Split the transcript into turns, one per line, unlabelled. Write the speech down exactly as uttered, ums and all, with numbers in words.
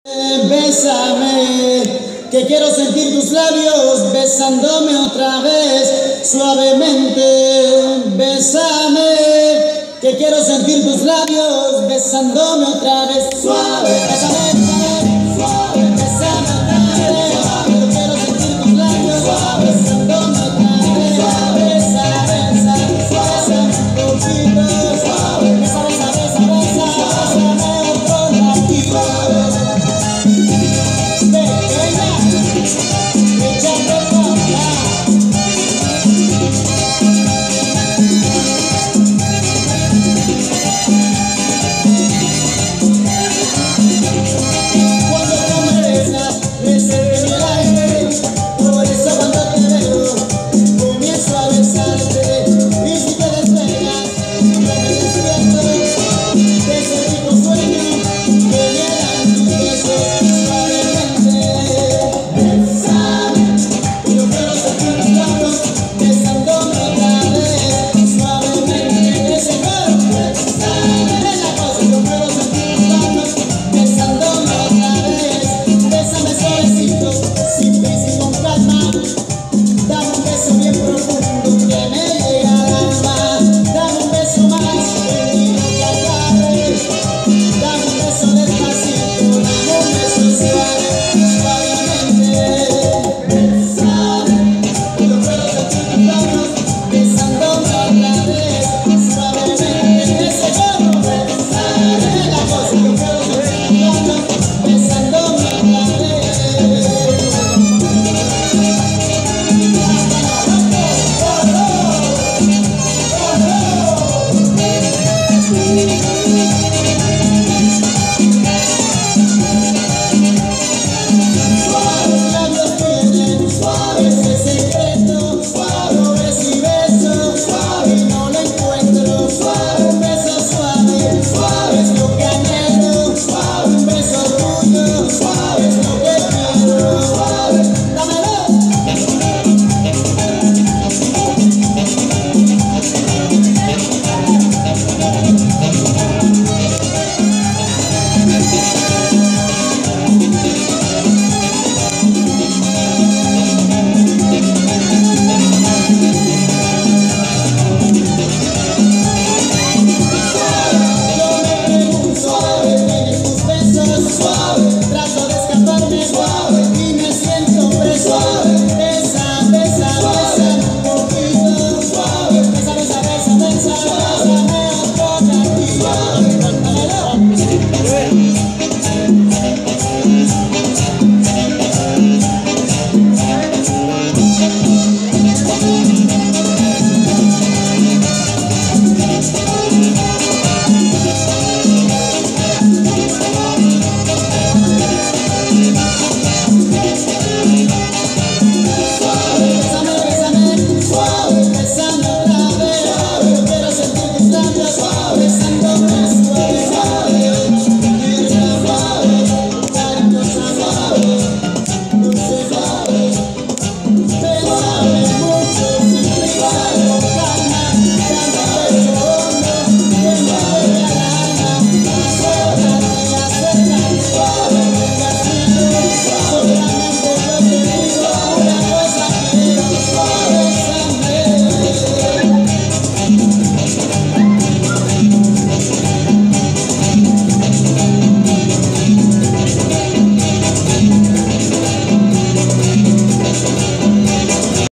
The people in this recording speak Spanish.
Bésame, que quiero sentir tus labios besándome otra vez, suavemente. Bésame, que quiero sentir tus labios besándome otra vez, suave. Bésame, bésame, suave. Bésame otra vez, suave. Yo quiero sentir tus labios suave, besándome otra vez, suave. Besa, besa, suave, un poquito, suave. Besa, besa, besa, besa, bésame otro ratito. Besa